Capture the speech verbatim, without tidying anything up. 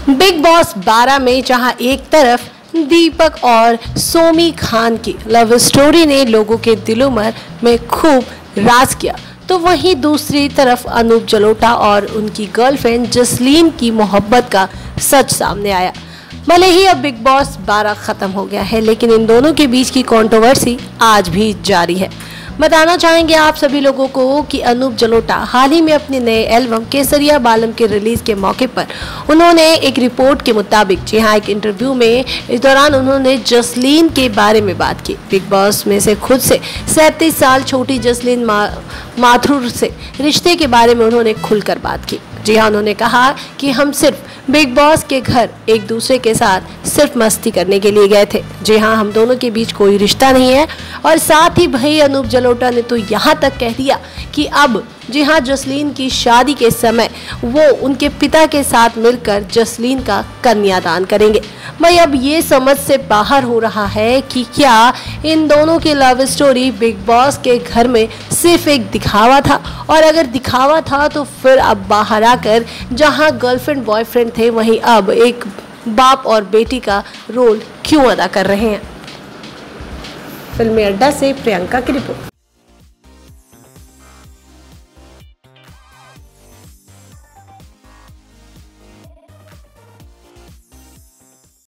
Big boss बारह में जहां एक तरफ दीपक और सोमी खान की लव स्टोरी ने लोगों के दिलों में खूब राज किया, तो वहीं दूसरी तरफ अनूप जलोटा और उनकी गर्लफ्रेंड जसलीन की मोहब्बत का सच सामने आया। भले ही अब बिग बॉस बारह खत्म हो गया है, लेकिन इन दोनों के बीच की कंट्रोवर्सी आज भी जारी है। बताना चाहेंगे आप सभी लोगों को कि अनूप जलोटा हाल ही में अपने नए एल्बम केसरिया बालम के रिलीज के मौके पर उन्होंने एक रिपोर्ट के मुताबिक, जी हाँ, एक इंटरव्यू में इस दौरान उन्होंने जसलीन के बारे में बात की। बिग बॉस में से खुद से सैंतीस साल छोटी जसलीन मा, माथुर से रिश्ते के बारे में उन्होंने खुलकर बात की। जी हाँ, उन्होंने कहा कि हम सिर्फ बिग बॉस के घर एक दूसरे के साथ सिर्फ मस्ती करने के लिए गए थे। जी हाँ, हम दोनों के बीच कोई रिश्ता नहीं है। और साथ ही भाई अनूप जलोटा ने तो यहाँ तक कह दिया कि अब जी हाँ, जसलीन की शादी के समय वो उनके पिता के साथ मिलकर जसलीन का कन्यादान करेंगे। भाई अब ये समझ से बाहर हो रहा है कि क्या इन दोनों की लव स्टोरी बिग बॉस के घर में सिर्फ एक दिखावा था, और अगर दिखावा था तो फिर अब बाहर आकर जहां गर्लफ्रेंड बॉयफ्रेंड थे, वहीं अब एक बाप और बेटी का रोल क्यों अदा कर रहे हैं। फिल्मी अड्डा से प्रियंका की रिपोर्ट।